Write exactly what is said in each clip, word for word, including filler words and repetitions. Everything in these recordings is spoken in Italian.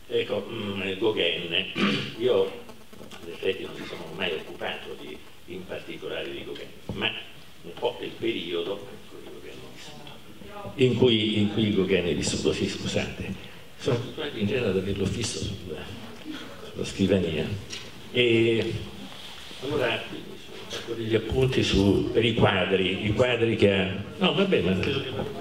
Ecco, Gauguin, io in effetti non mi sono mai occupato di, in particolare di Gauguin, ma un po' del periodo in cui, in cui Gauguin è vissuto, sì, scusate, sono abituato in genere ad averlo fisso sulla, sulla scrivania. E allora faccio degli appunti su, per i quadri, i quadri che ha... No, vabbè, ma credo che...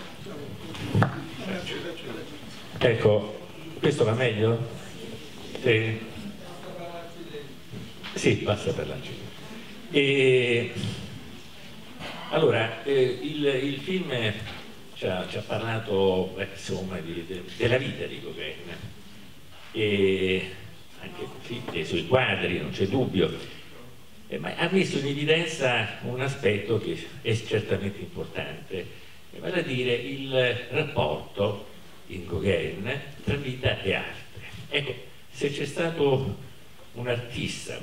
Ecco, questo va meglio? Sì, sì, basta per la Cina. E allora, eh, il, il film ci ha, ci ha parlato eh, insomma di, de, della vita di Gauguin, e anche sì, dei suoi quadri, non c'è dubbio, eh, ma ha messo in evidenza un aspetto che è certamente importante, vale a dire il rapporto in Gauguin tra vita e arte. Ecco, se c'è stato un artista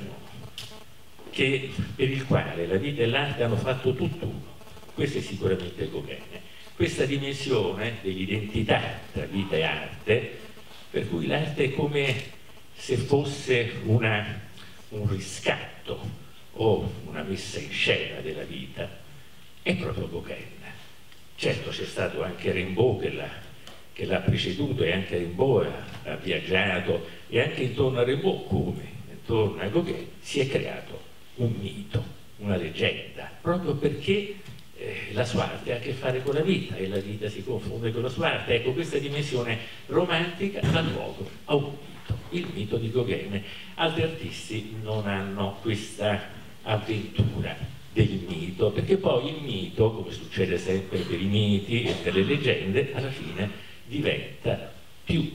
che, per il quale la vita e l'arte hanno fatto tutt'uno, questo è sicuramente Gauguin. Questa dimensione dell'identità tra vita e arte, per cui l'arte è come se fosse una, un riscatto o una messa in scena della vita, è proprio Gauguin. Certo c'è stato anche Rimbaud che l'ha che l'ha preceduto, e anche Rimbaud ha, ha viaggiato, e anche intorno a Rimbaud, come intorno a Gauguin, si è creato un mito, una leggenda, proprio perché eh, la sua arte ha a che fare con la vita e la vita si confonde con la sua arte. Ecco, questa dimensione romantica dà luogo a un mito, il mito di Gauguin. Altri artisti non hanno questa avventura del mito, perché poi il mito, come succede sempre per i miti e per le leggende, alla fine diventa più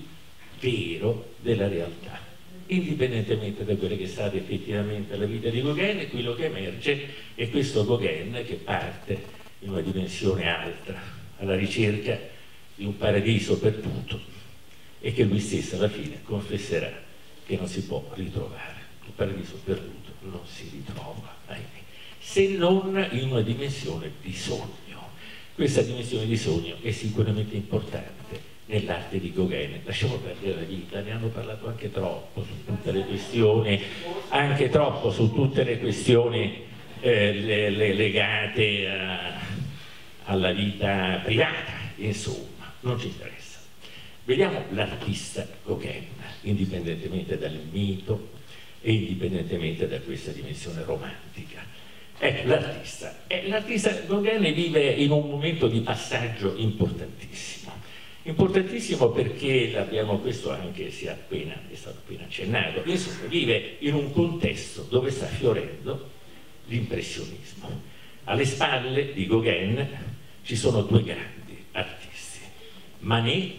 vero della realtà, indipendentemente da quella che è stata effettivamente la vita di Gauguin. E quello che emerge è questo Gauguin che parte in una dimensione altra, alla ricerca di un paradiso perduto, e che lui stesso alla fine confesserà che non si può ritrovare. Il paradiso perduto non si ritrova, ahimè, se non in una dimensione di sogno. Questa dimensione di sogno è sicuramente importante nell'arte di Gauguin. Lasciamo perdere la vita, ne hanno parlato anche troppo su tutte le questioni, anche troppo su tutte le questioni eh, le, le legate a, alla vita privata, insomma, non ci interessa. Vediamo l'artista Gauguin, indipendentemente dal mito e indipendentemente da questa dimensione romantica. Ecco, l'artista. L'artista Gauguin vive in un momento di passaggio importantissimo. Importantissimo perché l'abbiamo, questo anche si è appena, è stato appena accennato, insomma, vive in un contesto dove sta fiorendo l'impressionismo. Alle spalle di Gauguin ci sono due grandi artisti, Manet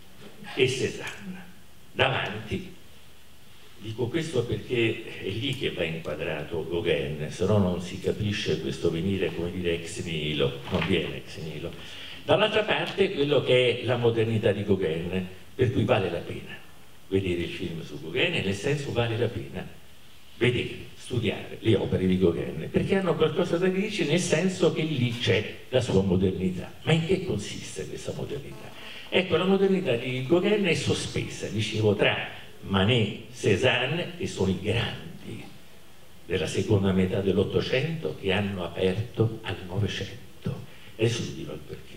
e Cézanne. Davanti, dico questo perché è lì che va inquadrato Gauguin, se no non si capisce questo venire, come dire, ex nihilo, non viene ex nihilo. Dall'altra parte quello che è la modernità di Gauguin, per cui vale la pena vedere il film su Gauguin, e nel senso vale la pena vedere, studiare le opere di Gauguin, perché hanno qualcosa da dirci, nel senso che lì c'è la sua modernità. Ma in che consiste questa modernità? Ecco, la modernità di Gauguin è sospesa, dicevo, tra Manet, Cézanne, che sono i grandi della seconda metà dell'Ottocento, che hanno aperto al Novecento. Adesso vi dirò il perché,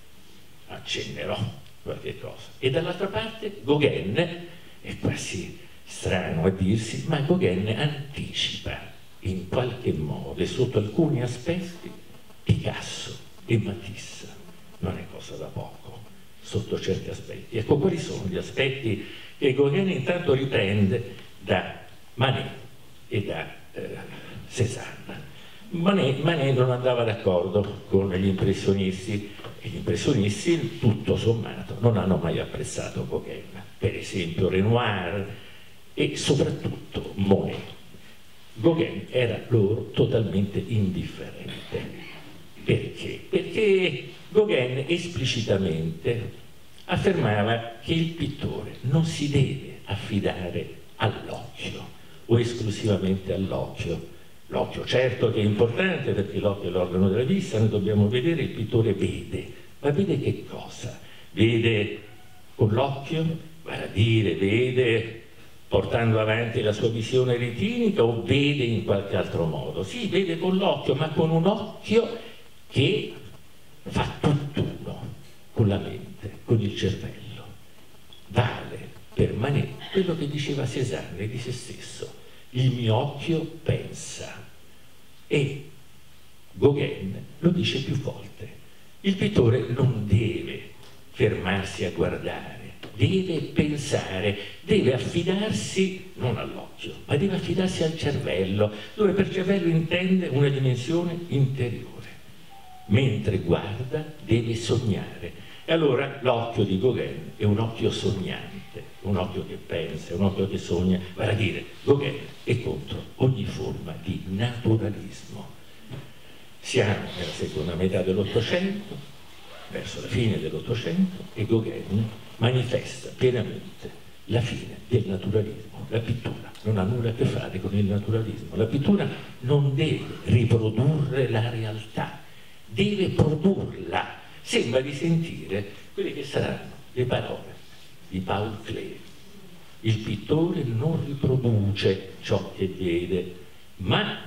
accennerò qualche cosa. E dall'altra parte Gauguin, è quasi strano a dirsi, ma Gauguin anticipa in qualche modo, e sotto alcuni aspetti, Picasso e Matisse. Non è cosa da poco, sotto certi aspetti. Ecco, quali sono gli aspetti che Gauguin intanto riprende da Manet e da eh, Cézanne. Manet, Manet non andava d'accordo con gli impressionisti, e gli impressionisti, tutto sommato, non hanno mai apprezzato Gauguin. Per esempio Renoir e soprattutto Monet. Gauguin era loro totalmente indifferente. Perché? Perché Gauguin esplicitamente affermava che il pittore non si deve affidare all'occhio o esclusivamente all'occhio. L'occhio certo che è importante, perché l'occhio è l'organo della vista, noi dobbiamo vedere, il pittore vede, ma vede che cosa? Vede con l'occhio vale a dire vede portando avanti la sua visione retinica o vede in qualche altro modo? Sì, vede con l'occhio, ma con un occhio che fa tutt'uno con la mente, con il cervello. Vale per Manet quello che diceva Cézanne di se stesso: il mio occhio pensa. E Gauguin lo dice più volte: il pittore non deve fermarsi a guardare, deve pensare, deve affidarsi non all'occhio, ma deve affidarsi al cervello, dove per cervello intende una dimensione interiore. Mentre guarda deve sognare. E allora l'occhio di Gauguin è un occhio sognante, un occhio che pensa, un occhio che sogna, vale a dire Gauguin è contro ogni forma di naturalismo. Siamo nella seconda metà dell'Ottocento, verso la fine dell'Ottocento, e Gauguin manifesta pienamente la fine del naturalismo. La pittura non ha nulla a che fare con il naturalismo, la pittura non deve riprodurre la realtà, deve produrla. Sembra di sentire quelle che saranno le parole di Paul Klee: il pittore non riproduce ciò che vede, ma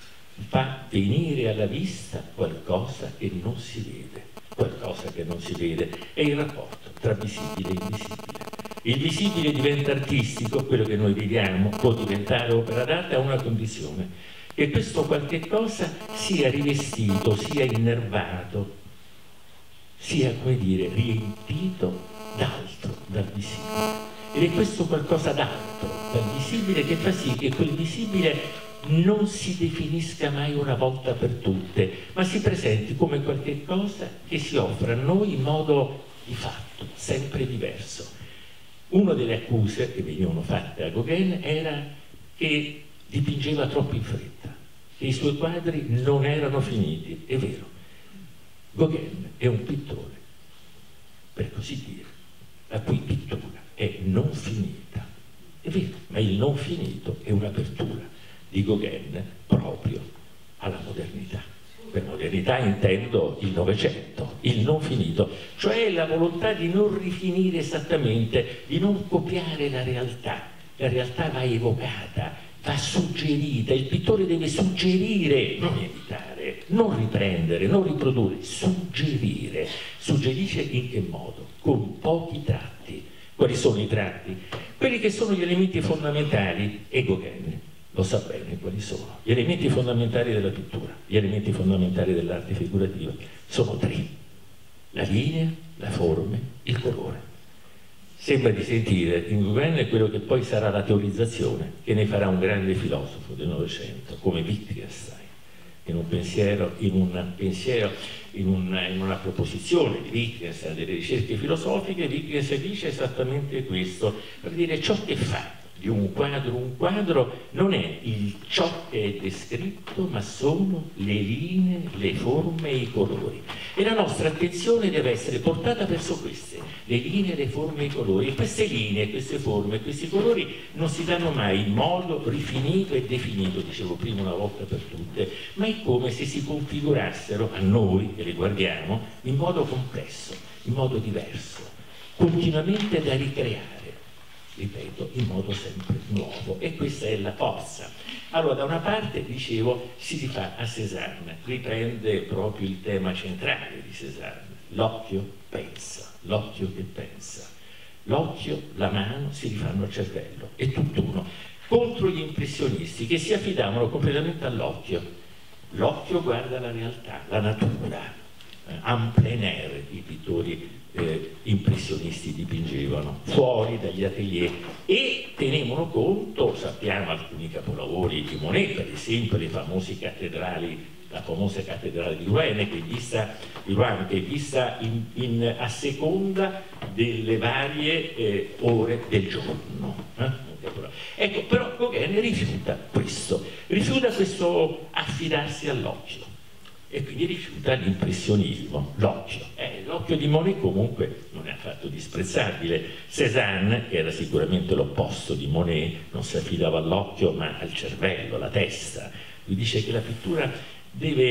fa venire alla vista qualcosa che non si vede. Qualcosa che non si vede è il rapporto tra visibile e invisibile. Il visibile diventa artistico, quello che noi viviamo può diventare opera d'arte a una condizione: che questo qualche cosa sia rivestito, sia innervato, sia, come dire, riempito d'altro, dal visibile. Ed è questo qualcosa d'altro dal visibile che fa sì che quel visibile non si definisca mai una volta per tutte, ma si presenti come qualche cosa che si offre a noi in modo di fatto, sempre diverso. Una delle accuse che venivano fatte a Gauguin era che dipingeva troppo in fretta, che i suoi quadri non erano finiti. È vero, Gauguin è un pittore, per così dire, la cui pittura è non finita. È vero, ma il non finito è un'apertura di Gauguin proprio alla modernità. Per modernità intendo il Novecento, il non finito, cioè la volontà di non rifinire esattamente, di non copiare la realtà. La realtà va evocata, va suggerita, il pittore deve suggerire, non imitare, non riprendere, non riprodurre, suggerire. Suggerisce in che modo? Con pochi tratti. Quali sono i tratti? Quelli che sono gli elementi fondamentali, e Gauguin lo sa bene quali sono. Gli elementi fondamentali della pittura, gli elementi fondamentali dell'arte figurativa sono tre: la linea, la forma, il colore. Sembra di sentire in Gauguin quello che poi sarà la teorizzazione, che ne farà un grande filosofo del Novecento, come Wittgenstein. In un pensiero, in un pensiero, in una, in una proposizione di Wittgenstein, delle ricerche filosofiche, Wittgenstein dice esattamente questo, per dire ciò che fa di un quadro un quadro non è il ciò che è descritto, ma sono le linee, le forme e i colori. E la nostra attenzione deve essere portata verso queste, le linee, le forme e i colori. E queste linee, queste forme, questi colori non si danno mai in modo rifinito e definito, dicevo prima una volta per tutte, ma è come se si configurassero a noi, che le guardiamo, in modo complesso, in modo diverso, continuamente da ricreare. Ripeto, in modo sempre nuovo, e questa è la forza. Allora, da una parte, dicevo, si rifà a Cézanne, riprende proprio il tema centrale di Cézanne: l'occhio pensa, l'occhio che pensa. L'occhio, la mano si rifanno al cervello, è tutt'uno. Contro gli impressionisti che si affidavano completamente all'occhio. L'occhio guarda la realtà, la natura, eh, en plein air, i pittori Eh, impressionisti dipingevano fuori dagli atelier e tenevano conto, sappiamo alcuni capolavori di Monet, per esempio le famose cattedrali, la famosa cattedrale di Rouen, che è vista, di Rouen, che è vista in, in, a seconda delle varie eh, ore del giorno. Eh? Ecco, però Gauguin rifiuta questo, rifiuta questo affidarsi all'occhio. E quindi rifiuta l'impressionismo, l'occhio. Eh, l'occhio di Monet comunque non è affatto disprezzabile. Cézanne, che era sicuramente l'opposto di Monet, non si affidava all'occhio ma al cervello, alla testa. Lui dice che la pittura deve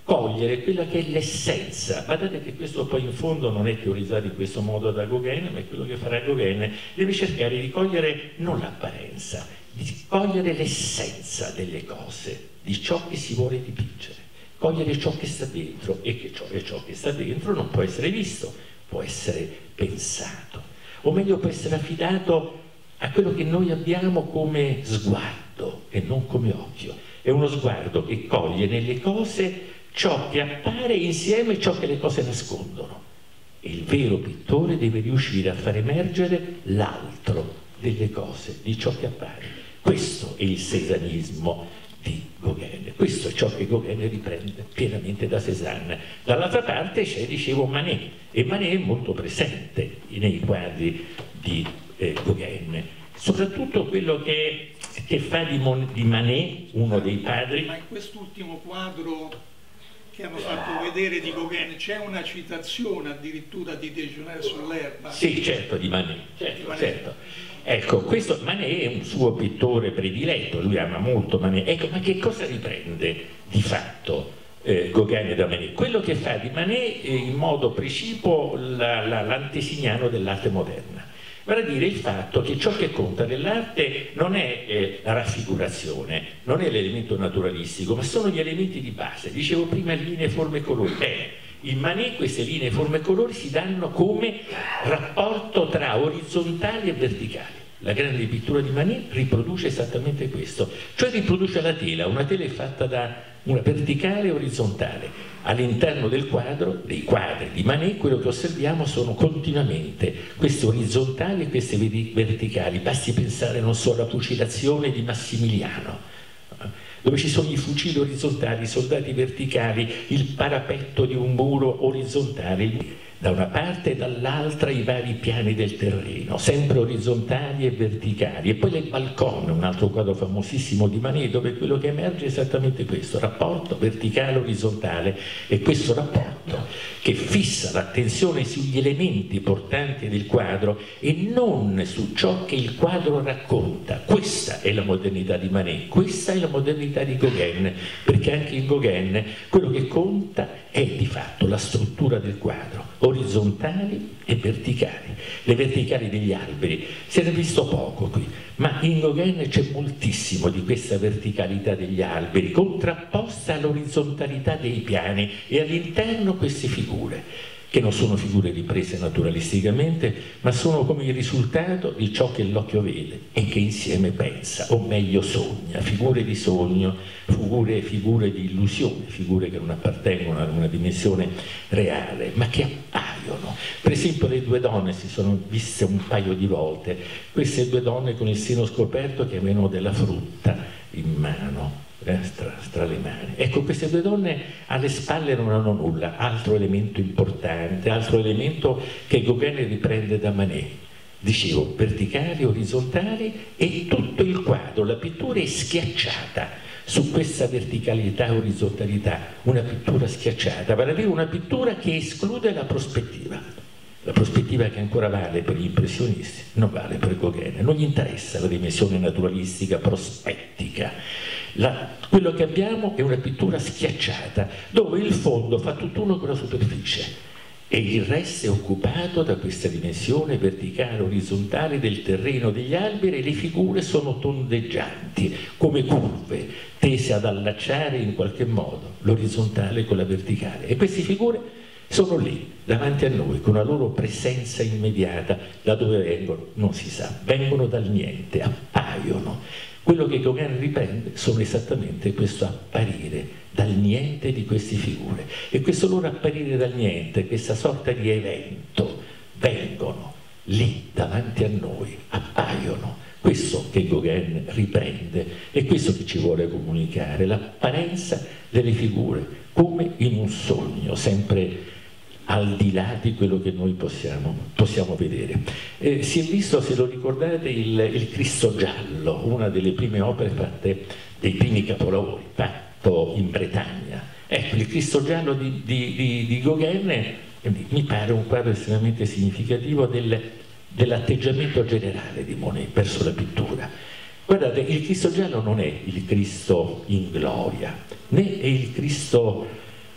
cogliere quella che è l'essenza. Guardate che questo poi in fondo non è teorizzato in questo modo da Gauguin, ma è quello che farà Gauguin, deve cercare di cogliere non l'apparenza, di cogliere l'essenza delle cose, di ciò che si vuole dipingere, cogliere ciò che sta dentro, e che ciò, e ciò che sta dentro non può essere visto, può essere pensato, o meglio può essere affidato a quello che noi abbiamo come sguardo e non come occhio. È uno sguardo che coglie nelle cose ciò che appare insieme a ciò che le cose nascondono. E il vero pittore deve riuscire a far emergere l'altro delle cose, di ciò che appare. Questo è il cézannismo di Gauguin, questo è ciò che Gauguin riprende pienamente da Cézanne. Dall'altra parte c'è, dicevo, Manet, e Manet è molto presente nei quadri di eh, Gauguin, soprattutto quello che, che fa di, Mon di Manet uno dei padri. Ma in quest'ultimo quadro che hanno fatto vedere di Gauguin c'è una citazione addirittura di Déjeuner sur l'herbe? Sì, certo, di Manet, certo, di Manet. certo. Ecco, questo Manet è un suo pittore prediletto, lui ama molto Manet. Ecco, ma che cosa riprende di fatto eh, Gauguin da Manet? Quello che fa di Manet eh, in modo precipuo l'antesignano la, dell'arte moderna. Vale a dire il fatto che ciò che conta nell'arte non è eh, la raffigurazione, non è l'elemento naturalistico, ma sono gli elementi di base. Dicevo prima linee, forme e colori. Bene, in Manet queste linee, forme e colori si danno come rapporto tra orizzontali e verticali. La grande pittura di Manet riproduce esattamente questo, cioè riproduce la tela. Una tela è fatta da una verticale e orizzontale. All'interno del quadro, dei quadri di Manet, quello che osserviamo sono continuamente queste orizzontali e queste verticali. Basti pensare, non so, alla fucilazione di Massimiliano, dove ci sono i fucili orizzontali, i soldati verticali, il parapetto di un muro orizzontale, da una parte e dall'altra i vari piani del terreno, sempre orizzontali e verticali. E poi il balcone, un altro quadro famosissimo di Manet, dove quello che emerge è esattamente questo, rapporto verticale-orizzontale, e questo rapporto che fissa l'attenzione sugli elementi portanti del quadro e non su ciò che il quadro racconta. Questa è la modernità di Manet, questa è la modernità di Gauguin, perché anche in Gauguin quello che conta è di fatto la struttura del quadro, orizzontali e verticali. Le verticali degli alberi, se ne è visto poco qui, ma in Gauguin c'è moltissimo di questa verticalità degli alberi, contrapposta all'orizzontalità dei piani, e all'interno queste figure, che non sono figure riprese naturalisticamente, ma sono come il risultato di ciò che l'occhio vede e che insieme pensa, o meglio sogna, figure di sogno, figure, figure di illusione, figure che non appartengono ad una dimensione reale, ma che appaiono. Per esempio le due donne si sono viste un paio di volte, queste due donne con il seno scoperto che avevano della frutta in mano. Tra, tra le mani. Ecco, queste due donne alle spalle non hanno nulla, altro elemento importante, altro elemento che Gauguin riprende da Manet. Dicevo, verticali, orizzontali, e tutto il quadro, la pittura è schiacciata su questa verticalità e orizzontalità, una pittura schiacciata, vale a dire una pittura che esclude la prospettiva. La prospettiva che ancora vale per gli impressionisti, non vale per Gauguin, non gli interessa la dimensione naturalistica, prospettica. La, quello che abbiamo è una pittura schiacciata, dove il fondo fa tutt'uno con la superficie e il resto è occupato da questa dimensione verticale, orizzontale del terreno, degli alberi, e le figure sono tondeggianti, come curve, tese ad allacciare in qualche modo l'orizzontale con la verticale. E queste figure sono lì, davanti a noi, con la loro presenza immediata. Da dove vengono? Non si sa. Vengono dal niente, appaiono. Quello che Gauguin riprende sono esattamente questo apparire dal niente di queste figure. E questo loro apparire dal niente, questa sorta di evento, vengono lì, davanti a noi, appaiono. Questo che Gauguin riprende, è questo che ci vuole comunicare, l'apparenza delle figure, come in un sogno, sempre al di là di quello che noi possiamo, possiamo vedere. Eh, si è visto, se lo ricordate, il, il Cristo giallo, una delle prime opere fatte, dei primi capolavori, fatto in Bretagna. Ecco, il Cristo giallo di, di, di, di Gauguin eh, mi pare un quadro estremamente significativo del, dell'atteggiamento generale di Monet verso la pittura. Guardate, il Cristo giallo non è il Cristo in gloria, né è il Cristo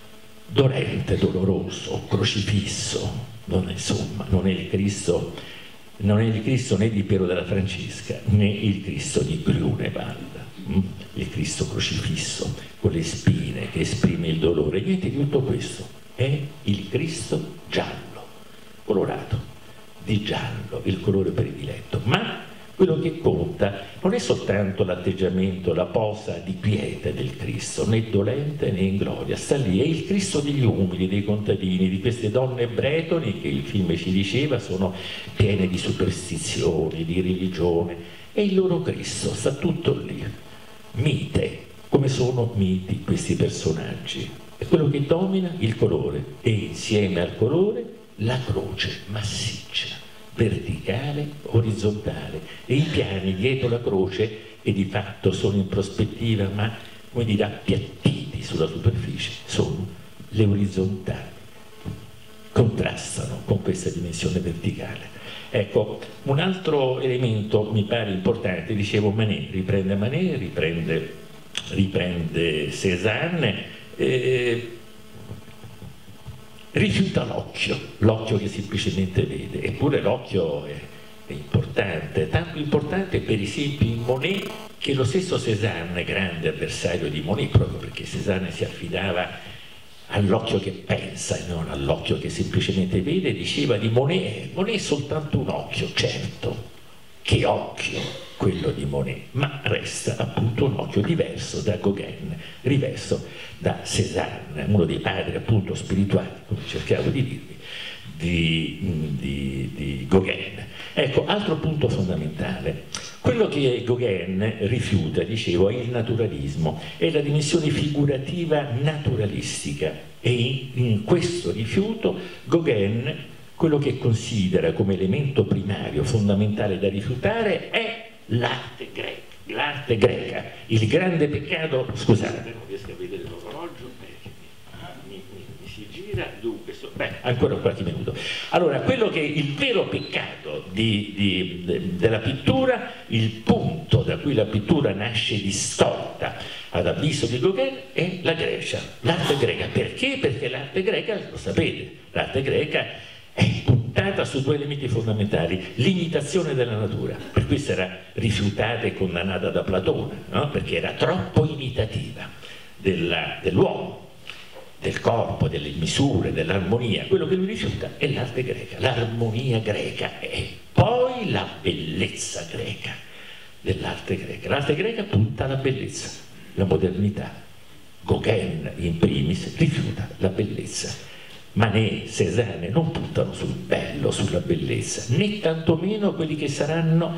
dolente, doloroso, crocifisso, non è, insomma, non è il Cristo, non è il Cristo né di Piero della Francesca, né il Cristo di Grunewald, il Cristo crocifisso, con le spine, che esprime il dolore. Niente di tutto questo, è il Cristo giallo, colorato, di giallo, il colore prediletto, ma quello che conta non è soltanto l'atteggiamento, la posa di quiete del Cristo, né dolente né in gloria, sta lì, è il Cristo degli umili, dei contadini, di queste donne bretoni che il film ci diceva sono piene di superstizioni, di religione, è il loro Cristo, sta tutto lì, mite, come sono miti questi personaggi, è quello che domina il colore e insieme al colore la croce massiccia, verticale, orizzontale, e i piani dietro la croce, che di fatto sono in prospettiva ma, come dire, appiattiti sulla superficie, sono le orizzontali, contrastano con questa dimensione verticale. Ecco, un altro elemento mi pare importante, dicevo Manet, riprende Manet, riprende, riprende Cézanne, eh, rifiuta l'occhio, l'occhio che semplicemente vede, eppure l'occhio è, è importante, tanto importante per esempio in Monet, che lo stesso Cézanne, grande avversario di Monet, proprio perché Cézanne si affidava all'occhio che pensa e non all'occhio che semplicemente vede, diceva di Monet, Monet è soltanto un occhio, certo, che occhio quello di Monet, ma resta appunto un occhio diverso da Gauguin, diverso da Cézanne, uno dei padri appunto spirituali, come cercavo di dirvi, di, di, di Gauguin. Ecco, altro punto fondamentale, quello che Gauguin rifiuta, dicevo, è il naturalismo, è la dimensione figurativa naturalistica, e in, in questo rifiuto Gauguin quello che considera come elemento primario, fondamentale da rifiutare, è l'arte greca, l'arte greca, il grande peccato, scusate, non riesco a vedere l'orologio, mi, mi, mi si gira, dunque, so, beh, ancora qualche minuto. Allora, quello che è il vero peccato di, di, de, della pittura, il punto da cui la pittura nasce distorta ad avviso di Gauguin, è la Grecia, l'arte greca. Perché? Perché l'arte greca, lo sapete, l'arte greca è puntata su due elementi fondamentali: l'imitazione della natura, per questo era rifiutata e condannata da Platone, no? Perché era troppo imitativa dell'uomo, del corpo, delle misure, dell'armonia. Quello che lui rifiuta è l'arte greca, l'armonia greca e poi la bellezza greca dell'arte greca. L'arte greca punta alla bellezza, la modernità. Gauguin in primis rifiuta la bellezza. Manet, Cézanne non puntano sul bello, sulla bellezza, né tantomeno quelli che saranno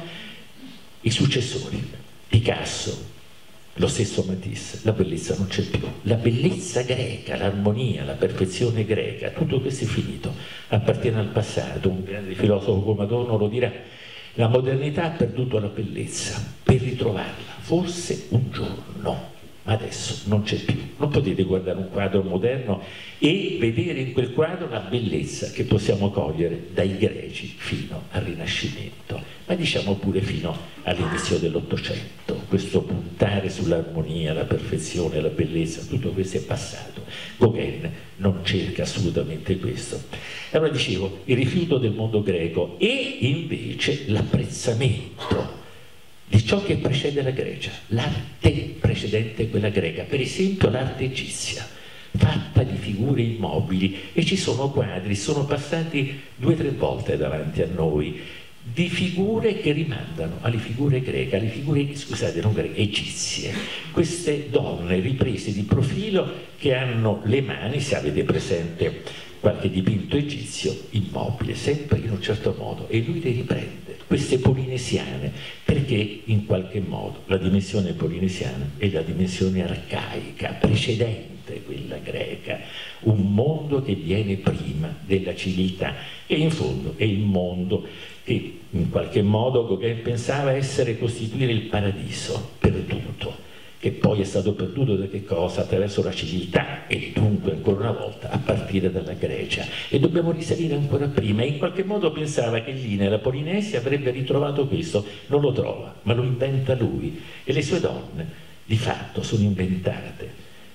i successori. Picasso, lo stesso Matisse, la bellezza non c'è più. La bellezza greca, l'armonia, la perfezione greca, tutto questo è finito, appartiene al passato. Un grande filosofo come Adorno lo dirà: la modernità ha perduto la bellezza, per ritrovarla, forse un giorno. Ma adesso non c'è più. Non potete guardare un quadro moderno e vedere in quel quadro la bellezza che possiamo cogliere dai greci fino al Rinascimento, ma diciamo pure fino all'inizio dell'Ottocento. Questo puntare sull'armonia, la perfezione, la bellezza, tutto questo è passato. Gauguin non cerca assolutamente questo. Allora dicevo, il rifiuto del mondo greco e invece l'apprezzamento di ciò che precede la Grecia, l'arte precedente quella greca, per esempio l'arte egizia, fatta di figure immobili, e ci sono quadri, sono passati due o tre volte davanti a noi, di figure che rimandano alle figure greche, alle figure, scusate, non greche, egizie, queste donne riprese di profilo che hanno le mani, se avete presente qualche dipinto egizio, immobile, sempre in un certo modo, e lui le riprende, queste polinesiane, perché in qualche modo la dimensione polinesiana è la dimensione arcaica, precedente quella greca, un mondo che viene prima della civiltà, e in fondo è il mondo che in qualche modo Gauguin pensava essere costituire il paradiso perduto, che poi è stato perduto da che cosa? Attraverso la civiltà, e dunque ancora una volta a partire dalla Grecia, e dobbiamo risalire ancora prima, e in qualche modo pensava che lì nella Polinesia avrebbe ritrovato questo. Non lo trova, ma lo inventa lui, e le sue donne di fatto sono inventate,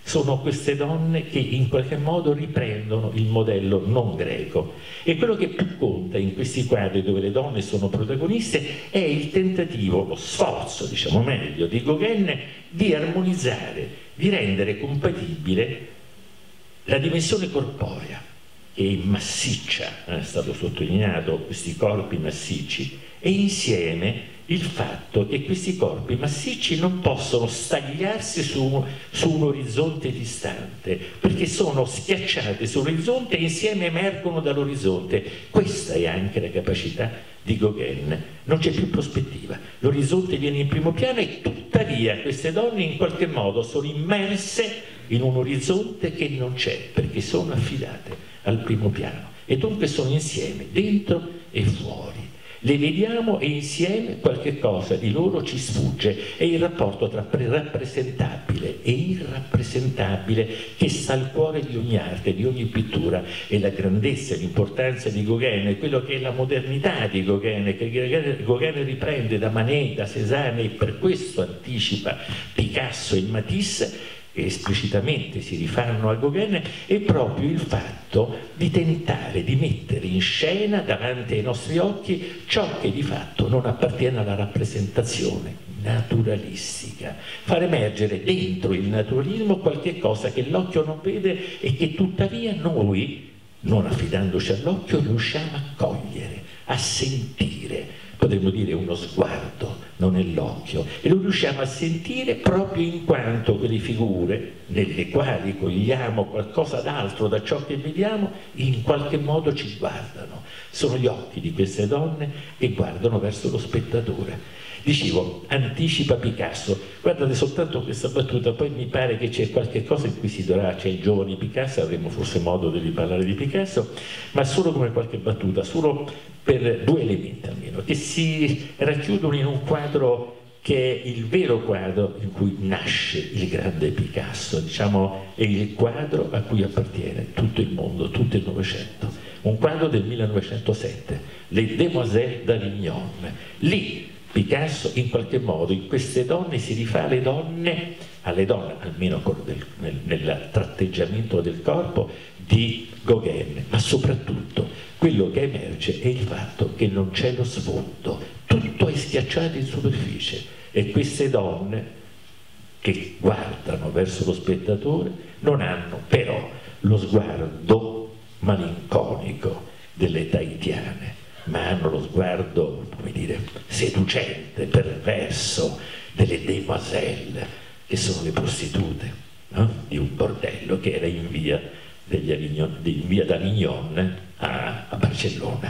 sono queste donne che in qualche modo riprendono il modello non greco. E quello che più conta in questi quadri dove le donne sono protagoniste è il tentativo, lo sforzo, diciamo meglio, di Gauguin di armonizzare, di rendere compatibile la dimensione corporea, che è massiccia, è stato sottolineato, questi corpi massicci, e insieme il fatto che questi corpi massicci non possono stagliarsi su, su un orizzonte distante, perché sono schiacciate sull'orizzonte e insieme emergono dall'orizzonte. Questa è anche la capacità di Gauguin. Non c'è più prospettiva, l'orizzonte viene in primo piano e tuttavia queste donne in qualche modo sono immerse in un orizzonte che non c'è, perché sono affidate al primo piano e dunque sono insieme, dentro e fuori. Le vediamo e insieme qualche cosa di loro ci sfugge, è il rapporto tra rappresentabile e irrappresentabile che sta al cuore di ogni arte, di ogni pittura, e la grandezza e l'importanza di Gauguin è quello che è la modernità di Gauguin, che Gauguin riprende da Manet, da Cézanne, e per questo anticipa Picasso e Matisse, che esplicitamente si rifanno a Gauguin, è proprio il fatto di tentare di mettere in scena davanti ai nostri occhi ciò che di fatto non appartiene alla rappresentazione naturalistica, far emergere dentro il naturalismo qualche cosa che l'occhio non vede e che tuttavia noi, non affidandoci all'occhio, riusciamo a cogliere, a sentire. Potremmo dire uno sguardo, non è l'occhio, e lo riusciamo a sentire proprio in quanto quelle figure nelle quali cogliamo qualcosa d'altro da ciò che vediamo in qualche modo ci guardano. Sono gli occhi di queste donne che guardano verso lo spettatore. Dicevo, anticipa Picasso. Guardate soltanto questa battuta, poi mi pare che c'è qualche cosa in cui si dovrà, c'è il giovane Picasso, avremo forse modo di riparlare di Picasso, ma solo come qualche battuta, solo per due elementi almeno, che si racchiudono in un quadro che è il vero quadro in cui nasce il grande Picasso, diciamo, è il quadro a cui appartiene tutto il mondo, tutto il Novecento. Un quadro del millenovecentosette, Le Demoiselles d'Avignon. Lì Picasso in qualche modo in queste donne si rifà alle donne, alle donne almeno del, nel, nel tratteggiamento del corpo di Gauguin, ma soprattutto quello che emerge è il fatto che non c'è lo sfondo, tutto è schiacciato in superficie, e queste donne che guardano verso lo spettatore non hanno però lo sguardo malinconico delle tahitiane, ma hanno lo sguardo, come dire, seducente, perverso delle demoiselles, che sono le prostitute, no? Di un bordello che era in via, degli Avignon, in via d'Avignon a, a Barcellona.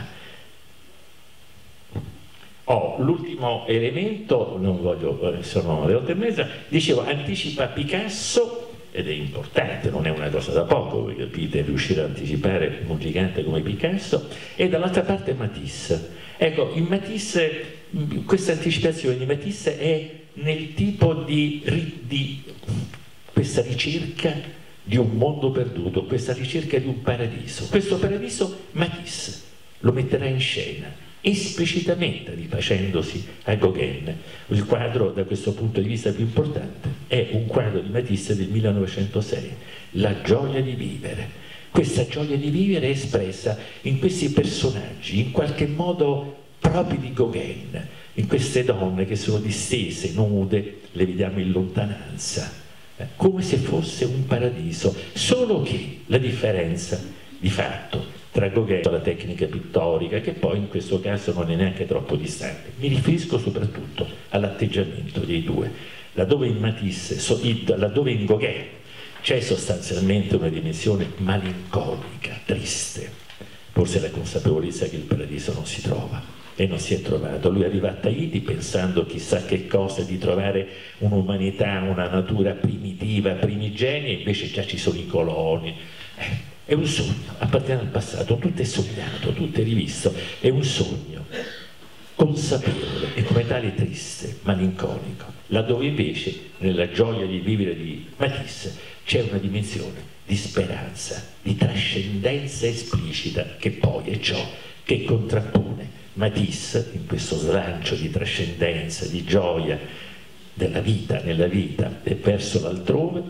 Oh, l'ultimo elemento, non voglio, sono le otto e mezza, dicevo, anticipa Picasso, ed è importante, non è una cosa da poco, voi capite, riuscire a anticipare un gigante come Picasso, e dall'altra parte Matisse. Ecco, in Matisse, questa anticipazione di Matisse è nel tipo di, di questa ricerca di un mondo perduto, questa ricerca di un paradiso. Questo paradiso Matisse lo metterà in scena, esplicitamente rifacendosi a Gauguin. Il quadro da questo punto di vista più importante è un quadro di Matisse del millenovecentosei, La gioia di vivere. Questa gioia di vivere è espressa in questi personaggi, in qualche modo propri di Gauguin, in queste donne che sono distese, nude, le vediamo in lontananza, eh, come se fosse un paradiso, solo che la differenza di fatto tra Gauguin e la tecnica pittorica, che poi in questo caso non è neanche troppo distante. Mi riferisco soprattutto all'atteggiamento dei due, laddove in Matisse, laddove in Gauguin c'è sostanzialmente una dimensione malinconica, triste, forse la consapevolezza che il paradiso non si trova e non si è trovato. Lui arriva a Tahiti pensando chissà che cosa, di trovare un'umanità, una natura primitiva, primigenia, invece già ci sono i coloni. Eh, È un sogno, appartiene al passato, tutto è sognato, tutto è rivisto, è un sogno consapevole e come tale triste, malinconico, laddove invece nella gioia di vivere di Matisse c'è una dimensione di speranza, di trascendenza esplicita, che poi è ciò che contrappone Matisse in questo slancio di trascendenza, di gioia della vita nella vita e verso l'altrove,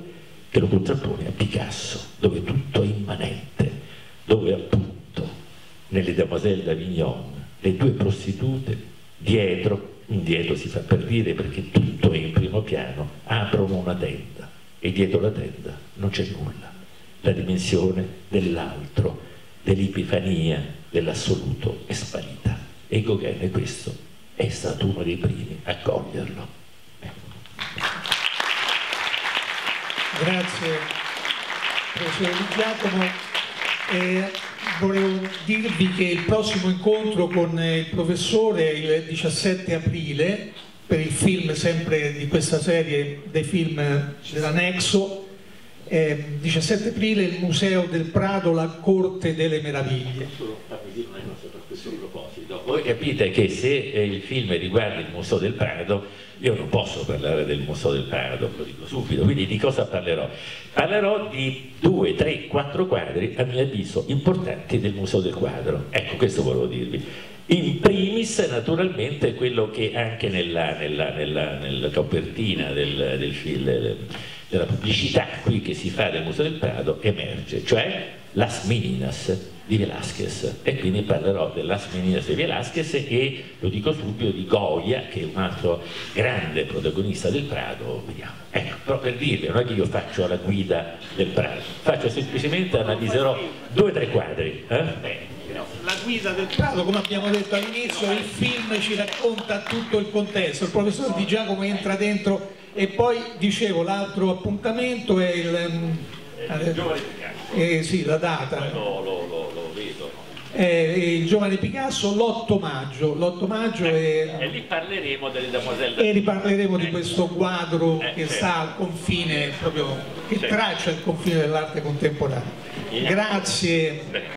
che lo contrappone a Picasso, dove tutto è immanente, dove appunto nelle Demoiselles d'Avignon le due prostitute dietro, indietro si fa per dire perché tutto è in primo piano, aprono una tenda e dietro la tenda non c'è nulla, la dimensione dell'altro, dell'epifania, dell'assoluto è sparita, e Gauguin questo è stato uno dei primi a coglierlo. Grazie professore Di Giacomo. Eh, volevo dirvi che il prossimo incontro con il professore è il diciassette aprile per il film sempre di questa serie dei film dell'Anexo. Eh, diciassette aprile il Museo del Prado, la Corte delle Meraviglie. Voi capite che se il film riguarda il Museo del Prado, io non posso parlare del Museo del Prado, lo dico subito, quindi di cosa parlerò? Parlerò di due, tre, quattro quadri, a mio avviso, importanti del Museo del Quadro. Ecco, questo volevo dirvi. In primis, naturalmente, quello che anche nella, nella, nella, nella copertina del, del film, della pubblicità qui che si fa del Museo del Prado, emerge, cioè Las Meninas di Velázquez, e quindi parlerò del Las Meninas di Velázquez e, lo dico subito, di Goya, che è un altro grande protagonista del Prado. Vediamo. Ecco, però per dirvi, non è che io faccio la guida del Prado, faccio semplicemente, analizzerò due o tre quadri. Eh? Beh, la guida del Prado, come abbiamo detto all'inizio, il film ci racconta tutto il contesto, il professor Di Giacomo entra dentro, e poi dicevo l'altro appuntamento è il, il giovane Picasso. Eh, sì, la data. Lo, lo, lo, lo vedo. È il giovane Picasso, l'otto maggio. l'otto maggio eh, è... E lì parleremo delle Demoiselles. E riparleremo eh. di questo quadro eh, che certo. sta al confine, proprio, che certo. traccia il confine dell'arte contemporanea. Yeah. Grazie. Beh.